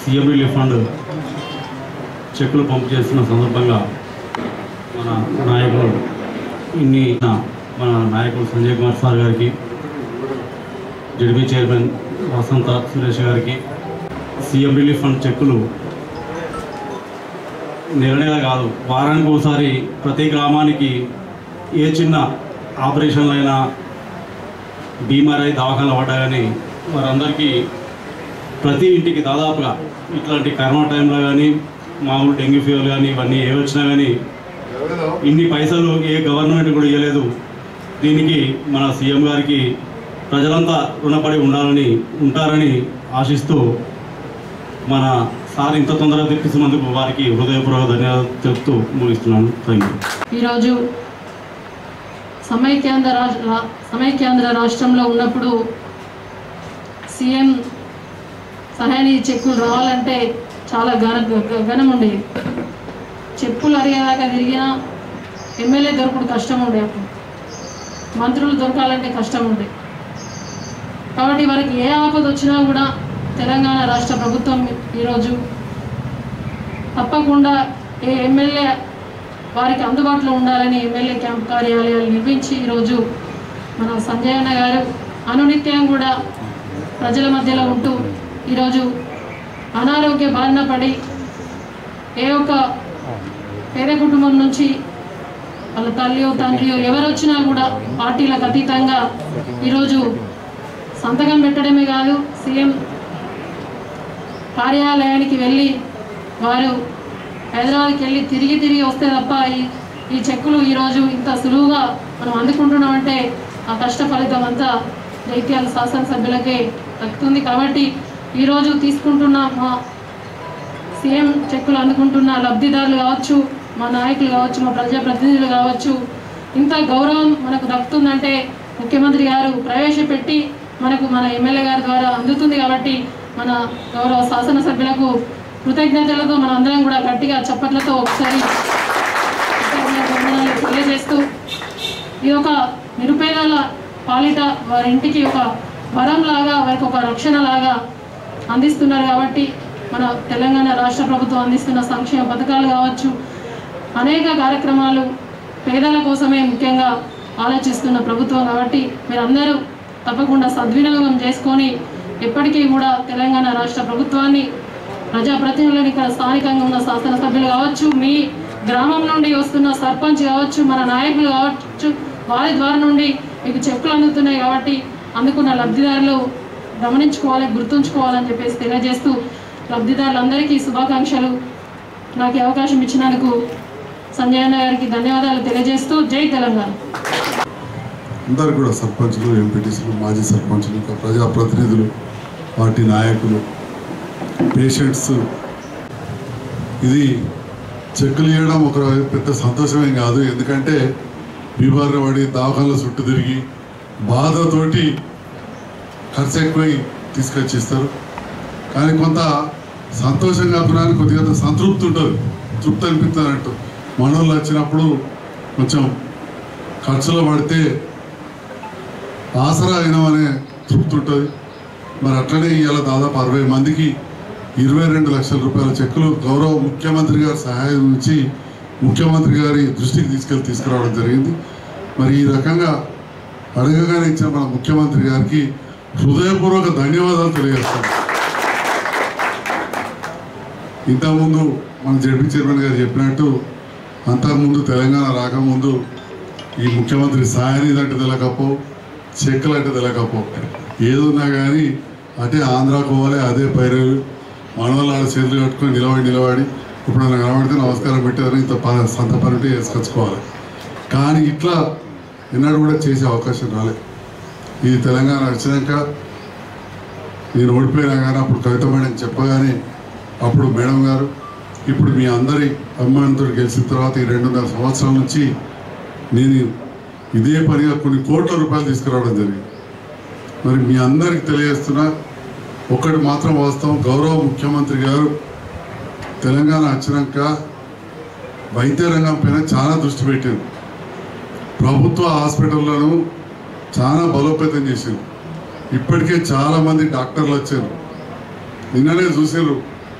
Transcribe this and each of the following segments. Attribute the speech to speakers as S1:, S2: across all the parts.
S1: CM relief fund చెక్కులు పంపు చేస్తున్న సందర్భంగా మన నాయకులు మన నాయకులు సంజయ్ కుమార్ సార్ గారికి, జడ్పీ చైర్మన్ వసంత సురేష్ గారికి సీఎం రిలీఫ్ ఫండ్ చెక్కులు నెల కాదు వారానికి ఒకసారి ప్రతి గ్రామానికి ఏ చిన్న ఆపరేషన్లు అయినా బీమారై దవాఖానలు పడ్డా కానీ వారందరికీ ప్రతి ఇంటికి దాదాపుగా ఇట్లాంటి కరోనా టైంలో కానీ మామూలు డెంగ్యూ ఫీవర్ కానీ ఇవన్నీ ఏ వచ్చినా కానీ ఇన్ని పైసలు ఏ గవర్నమెంట్ కూడా ఇవ్వలేదు. దీనికి మన సీఎం గారికి ప్రజలంతా రుణపడి ఉంటారని ఆశిస్తూ మన సార్ ఇంత తొందరగా తెప్పిస్తున్నందుకు వారికి హృదయపూర్వక ధన్యవాదాలు తెలుపుతూ ముగిస్తున్నాను. Thank you.
S2: ఈరోజు సమైక్యాంధ్ర రాష్ట్రంలో ఉన్నప్పుడు సీఎం సహాయ చెక్కులు రావాలంటే చాలా ఘనం ఉండేది. చెప్పులు అరిగేదాకా తిరిగినా ఎమ్మెల్యే దొరకడు కష్టం ఉండే, అప్పుడు మంత్రులు దొరకాలంటే కష్టం ఉండే. కాబట్టి వారికి ఏ ఆపద వచ్చినా కూడా తెలంగాణ రాష్ట్ర ప్రభుత్వం ఈరోజు తప్పకుండా ఏ ఎమ్మెల్యే వారికి అందుబాటులో ఉండాలని ఎమ్మెల్యే క్యాంప్ కార్యాలయాలు నిర్మించి ఈరోజు మన సంజయ్ అన్న గారు అనునిత్యం కూడా ప్రజల మధ్యలో ఉంటూ ఈరోజు అనారోగ్య బారిన పడి ఏ ఒక్క పేద కుటుంబం నుంచి వాళ్ళ తల్లియో తండ్రియో ఎవరు వచ్చినా కూడా పార్టీలకు అతీతంగా ఈరోజు సంతకం పెట్టడమే కాదు, సీఎం కార్యాలయానికి వెళ్ళి వారు హైదరాబాద్కి వెళ్ళి తిరిగి వస్తే తప్ప ఈ చెక్కులు ఈరోజు ఇంత సులువుగా మనం అందుకుంటున్నామంటే ఆ కష్ట ఫలితం అంతా జైత్యాల శాసనసభ్యులకే దక్కుతుంది. కాబట్టి ఈరోజు తీసుకుంటున్న మా సీఎం చెక్కులు అందుకుంటున్న లబ్ధిదారులు కావచ్చు, మా నాయకులు కావచ్చు, మా ప్రజాప్రతినిధులు కావచ్చు, ఇంత గౌరవం మనకు దక్కుతుందంటే ముఖ్యమంత్రి గారు ప్రవేశపెట్టి మనకు మన ఎమ్మెల్యే గారి ద్వారా అందుతుంది. కాబట్టి మన గౌరవ శాసనసభ్యులకు కృతజ్ఞతలతో మన అందరం కూడా గట్టిగా చప్పట్లతో ఒకసారి తెలియజేస్తూ ఇది ఒక నిరుపేదల పాలిట వారి ఇంటికి ఒక వరం లాగా, వారికి ఒక రక్షణ లాగా అందిస్తున్నారు. కాబట్టి మన తెలంగాణ రాష్ట్ర ప్రభుత్వం అందిస్తున్న సంక్షేమ పథకాలు కావచ్చు, అనేక కార్యక్రమాలు పేదల కోసమే ముఖ్యంగా ఆలోచిస్తున్న ప్రభుత్వం. కాబట్టి మీరందరూ తప్పకుండా సద్వినియోగం చేసుకొని ఎప్పటికీ కూడా తెలంగాణ రాష్ట్ర ప్రభుత్వాన్ని, ప్రజాప్రతినిధులను, ఇక్కడ స్థానికంగా ఉన్న శాసనసభ్యులు కావచ్చు, మీ గ్రామం నుండి వస్తున్న సర్పంచ్ కావచ్చు, మన నాయకులు కావచ్చు, వారి ద్వారా నుండి మీకు చెక్కులు అందుతున్నాయి. కాబట్టి అందుకున్న లబ్ధిదారులు గమనించుకోవాలి, గుర్తుంచుకోవాలని చెప్పేసి తెలియజేస్తూ లబ్ధిదారులందరికీ శుభాకాంక్షలు. నాకు అవకాశం ఇచ్చినందుకు సంజయ్ అన్న గారికి ధన్యవాదాలు తెలియజేస్తూ జై తెలంగాణ.
S3: అందరు కూడా సర్పంచులు, ఎంపీటీసీలు, మాజీ సర్పంచులు, ఇంకా ప్రజాప్రతినిధులు, పార్టీ నాయకులు, పేషెంట్స్, ఇది చెక్కులు ఇవ్వడం ఒక పెద్ద సంతోషమేం కాదు. ఎందుకంటే బీమారిన పడి దవాఖానలో చుట్టూ తిరిగి బాధతోటి ఖర్చు ఎక్కువై తీసుకొచ్చి ఇస్తారు. కానీ కొంత సంతోషం కాకుండా కొద్దిగా సంతృప్తి ఉంటుంది, తృప్తి అనిపిస్తున్నట్టు. మనోళ్ళు వచ్చినప్పుడు కొంచెం ఖర్చులో పడితే ఆసరా అయినామనే తృప్తి ఉంటుంది. మరి అట్లనే ఇవాళ దాదాపు 60 మందికి 22 లక్షల రూపాయల చెక్కులు గౌరవ ముఖ్యమంత్రి గారి సహాయం నుంచి ముఖ్యమంత్రి గారి దృష్టికి తీసుకురావడం జరిగింది. మరి ఈ రకంగా అడగగానే ఇచ్చిన మన ముఖ్యమంత్రి గారికి హృదయపూర్వక ధన్యవాదాలు తెలియజేస్తాను. ఇంతకుముందు మన జడ్పీ చైర్మన్ గారు చెప్పినట్టు అంతకుముందు తెలంగాణ రాకముందు ఈ ముఖ్యమంత్రి సహాయనిధి అంటే తెలకపో, చెక్కులు అంటే తెలకపో, ఏదున్నా కానీ అటే ఆంధ్రాకు పోవాలి, అదే పైరవి మనవాళ్ళు ఆడ చేతులు కట్టుకొని నిలబడి ఇప్పుడు నన్ను కనబడితే నమస్కారం పెట్టారని ఇంత సంత పని వేసుకొచ్చుకోవాలి. కానీ ఇట్లా ఎన్నడూ కూడా చేసే అవకాశం రాలేదు. ఇది తెలంగాణ వచ్చినాక నేను ఓడిపోయినా కానీ అప్పుడు కవిత మేడం చెప్పగానే అప్పుడు మేడం గారు ఇప్పుడు మీ అందరి అభిమానంతో గెలిచిన తర్వాత ఈ 2.5 సంవత్సరాల నుంచి నేను ఇదే పనిగా కొన్ని కోట్ల రూపాయలు తీసుకురావడం జరిగింది. మరి మీ అందరికి తెలియజేస్తున్నా, ఒకటి మాత్రం వాస్తవం, గౌరవ ముఖ్యమంత్రి గారు తెలంగాణ వచ్చినాక వైద్య రంగం పైన చాలా దృష్టి పెట్టారు. ప్రభుత్వ హాస్పిటళ్లను చాలా బలోపేతం చేశారు. ఇప్పటికే చాలామంది డాక్టర్లు వచ్చారు. నిన్ననే చూసారు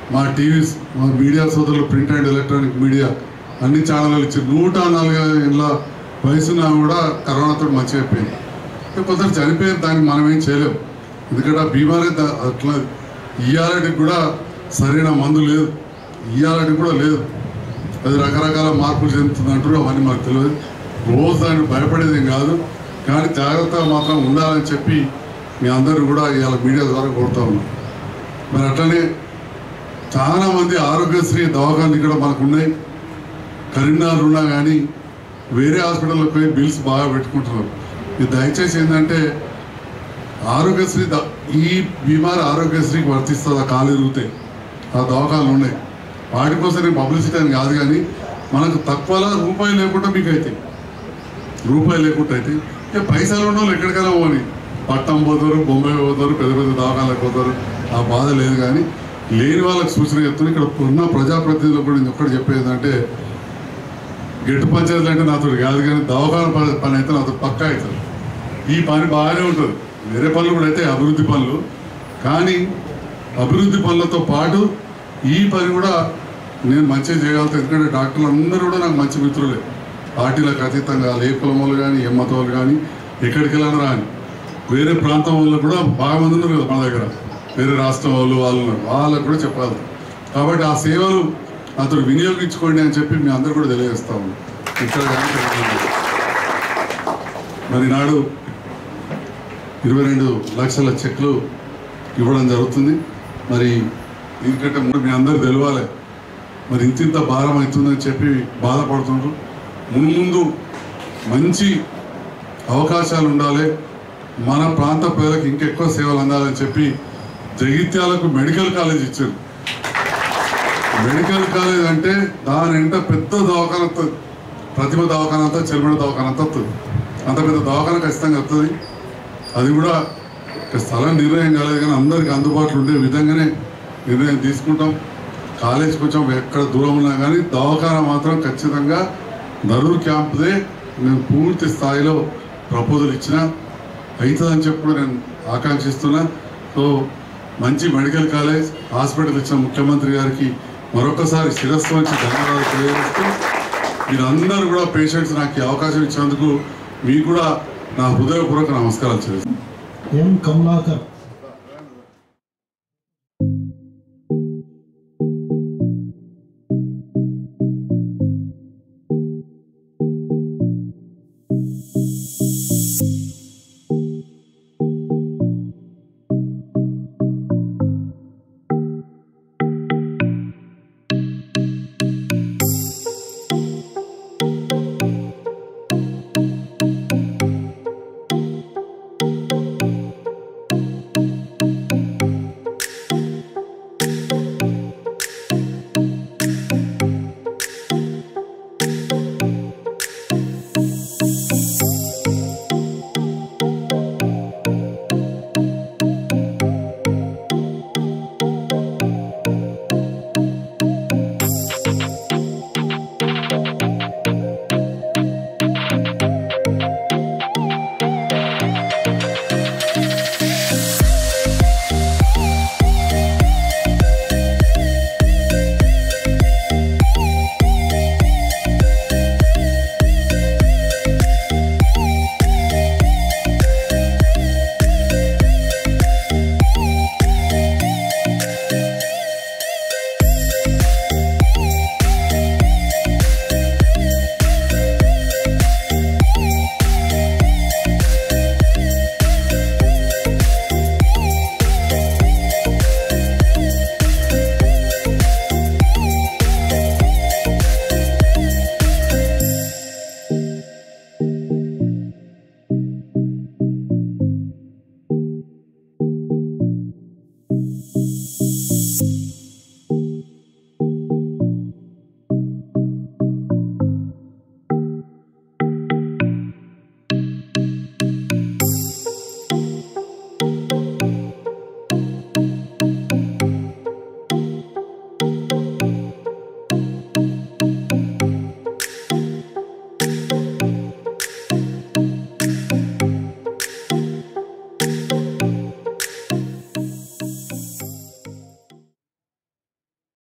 S3: మా టీవీస్, మా మీడియా సోదరులు, ప్రింట్ అండ్ ఎలక్ట్రానిక్ మీడియా అన్ని ఛానళ్ళు ఇచ్చి 104 ఏళ్ళ వయసున్నా కూడా కరోనాతో మంచిగా అయిపోయింది. కొందరు చనిపోయారు, దానికి మనం ఏం చేయలేము. ఎందుకంటే ఆ బీమారీ అట్లా ఇయ్యాలటికి కూడా సరైన మందు లేదు, ఇయ్యాలటికి కూడా లేదు. అది రకరకాల మార్పులు చెందుతుంది అంటారు, అవన్నీ మాకు తెలియదు. రోజు దాన్ని భయపడేది ఏం కాదు, కానీ జాగ్రత్తగా మాత్రం ఉండాలని చెప్పి మీ అందరూ కూడా ఇవాళ మీడియా ద్వారా కోరుతా ఉన్నాం. మరి అట్లనే చాలామంది ఆరోగ్యశ్రీ దవాఖానలు ఇక్కడ మనకు ఉన్నాయి. కరీంనగర్ ఉన్నా కానీ వేరే హాస్పిటల్లోకి పోయి బిల్స్ బాగా పెట్టుకుంటున్నారు. ఇది దయచేసి ఏంటంటే ఆరోగ్యశ్రీ ఈ బీమారి ఆరోగ్యశ్రీకి వర్తిస్తుంది. ఆ కాలు ఇరుగుతాయి, ఆ దవాఖానలు ఉన్నాయి. వాటి కోసం నేను పబ్లిసిటీ అని కాదు, కానీ మనకు తక్కువలో రూపాయి లేకుండా మీకు అయితే రూపాయి లేకుండా అయితే ఇక పైసలు ఉన్న వాళ్ళు ఎక్కడికైనా పోని, పట్టం పోతారు, బొంబాయి పోతారు, పెద్ద పెద్ద దవాఖానలకు పోతారు. ఆ బాధ లేదు. కానీ లేని వాళ్ళకి సూచన చెప్తున్నా. ఇక్కడ ఉన్న ప్రజాప్రతినిధులకు కూడా నేను ఒక్కటి చెప్పేది అంటే, గెట్టు పంచాయతీలు అంటే నాతో కాదు, కానీ దవాఖాన పని అయితే నాతో పక్కా అవుతుంది. ఈ పని బాగానే ఉంటుంది. వేరే పనులు కూడా అయితే అభివృద్ధి పనులు, కానీ అభివృద్ధి పనులతో పాటు ఈ పని కూడా నేను మంచిగా చేయగలుగుతాను. ఎందుకంటే డాక్టర్లు అందరూ కూడా నాకు మంచి మిత్రులే, పార్టీలకు అతీతంగా. ఏ కులం వాళ్ళు కానీ, ఏ మతం వాళ్ళు కానీ, ఎక్కడికి వెళ్ళినా రాని వేరే ప్రాంతం వాళ్ళు కూడా బాగా మంది ఉన్నారు కదా మన దగ్గర, వేరే రాష్ట్రం వాళ్ళు వాళ్ళకు కూడా చెప్పాలి. కాబట్టి ఆ సేవలు అతను వినియోగించుకోండి అని చెప్పి మీ అందరూ కూడా తెలియజేస్తా ఉన్నాం. ఇక్కడ కానీ మరి నాడు 22 లక్షల చెక్లు ఇవ్వడం జరుగుతుంది. మరి ఎందుకంటే మీ అందరూ తెలియాలి, మరి ఇంత భారం అవుతుందని చెప్పి బాధపడుతున్నారు. ముందు మంచి అవకాశాలు ఉండాలి, మన ప్రాంత ప్రజలకు ఇంకెక్కువ సేవలు అందాలని చెప్పి జగిత్యాలకు మెడికల్ కాలేజ్ ఇచ్చారు. మెడికల్ కాలేజ్ అంటే దాని వెంట పెద్ద దవాఖాన వస్తుంది. ప్రతిభ దవాఖాన అంతా, చెల్మడ దవాఖాన అంతా వస్తుంది. అంత పెద్ద దవాఖాన ఖచ్చితంగా వస్తుంది. అది కూడా స్థలం నిర్ణయం కాలేదు, కానీ అందరికీ అందుబాటులో ఉండే విధంగానే నిర్ణయం తీసుకుంటాం. కాలేజ్ కొంచెం ఎక్కడ దూరం ఉన్నా కానీ దవాఖాన మాత్రం ఖచ్చితంగా దరూర్ క్యాంపుదే నేను పూర్తి స్థాయిలో ప్రపోజల్ ఇచ్చిన అవుతుందని చెప్పి కూడా నేను ఆకాంక్షిస్తున్నా. సో మంచి మెడికల్ కాలేజ్ హాస్పిటల్ ఇచ్చిన ముఖ్యమంత్రి గారికి మరొకసారి శిరస్సు నుంచి ధన్యవాదాలు తెలియజేస్తూ, మీరందరూ కూడా పేషెంట్స్ నాకు ఈ అవకాశం ఇచ్చినందుకు మీకు కూడా నా హృదయపూర్వక నమస్కారాలు చేస్తాను.
S4: ఎం కమలాకర్